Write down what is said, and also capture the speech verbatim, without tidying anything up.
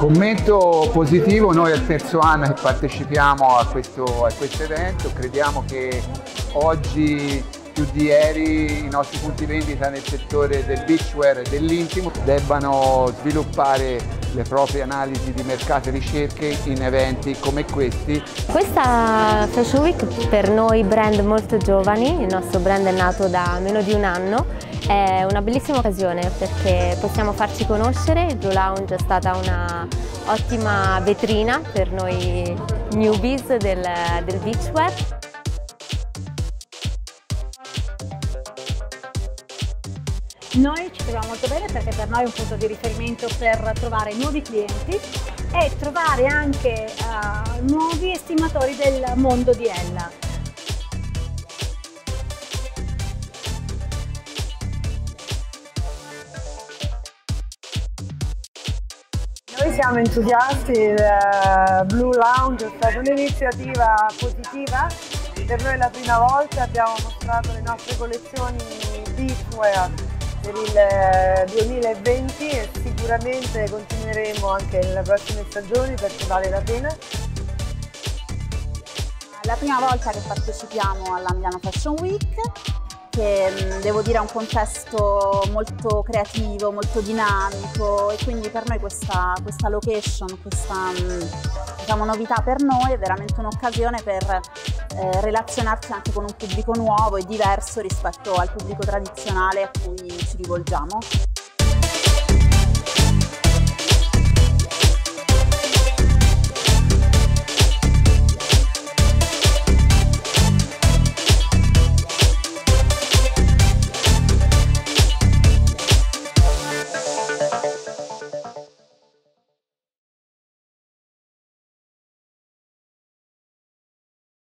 Commento positivo, noi è il terzo anno che partecipiamo a questo, a questo evento, crediamo che oggi più di ieri i nostri punti vendita nel settore del beachwear e dell'intimo debbano sviluppare le proprie analisi di mercato e ricerche in eventi come questi. Questa Fashion Week per noi brand molto giovani, il nostro brand è nato da meno di un anno, è una bellissima occasione perché possiamo farci conoscere. Il Blue Lounge è stata una ottima vetrina per noi newbies del, del beachwear. Noi ci troviamo molto bene perché per noi è un punto di riferimento per trovare nuovi clienti e trovare anche uh, nuovi estimatori del mondo di Ella. Noi siamo entusiasti, il Blue Lounge è stata un'iniziativa positiva, per noi è la prima volta, abbiamo mostrato le nostre collezioni beachwear per il duemilaventi e sicuramente continueremo anche nelle prossime stagioni perché vale la pena. È la prima volta che partecipiamo alla Milano Fashion Week, che devo dire è un contesto molto creativo, molto dinamico e quindi per noi questa, questa location, questa diciamo, novità per noi è veramente un'occasione per eh, relazionarci anche con un pubblico nuovo e diverso rispetto al pubblico tradizionale a cui ci rivolgiamo.